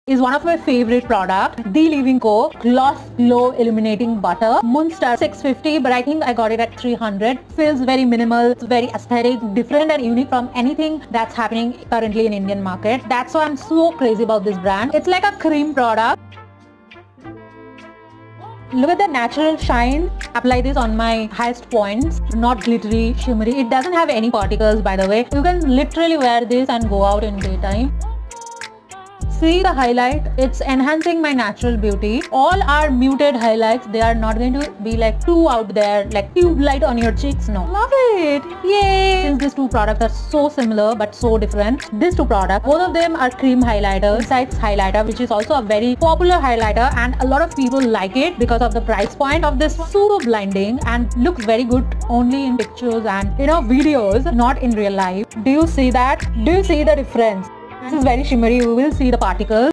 is one of my favorite products. The Leave & Co. Gloss Glow Illuminating Butter. Moonstar 650, but I think I got it at 300. Feels very minimal, very aesthetic, different and unique from anything that's happening currently in Indian market. That's why I'm so crazy about this brand. It's like a cream product. Look at the natural shine. Apply this on my highest points. Not glittery, shimmery. It doesn't have any particles, by the way. You can literally wear this and go out in daytime. See the highlight? It's enhancing my natural beauty. All are muted highlights. They are not going to be like too out there, like tube light on your cheeks. No. Love it! Yay! Since these two products are so similar but so different, these two products, both of them are cream highlighter, Insights highlighter, which is also a very popular highlighter, and a lot of people like it because of the price point of this. Super blinding and looks very good only in pictures and videos, not in real life. Do you see that? Do you see the difference? This is very shimmery. You will see the particles.